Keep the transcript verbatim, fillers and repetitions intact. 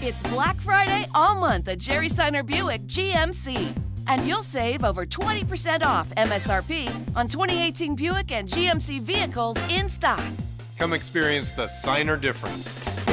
It's Black Friday all month at Jerry Seiner Buick G M C. And you'll save over twenty percent off M S R P on twenty eighteen Buick and G M C vehicles in stock. Come experience the Seiner difference.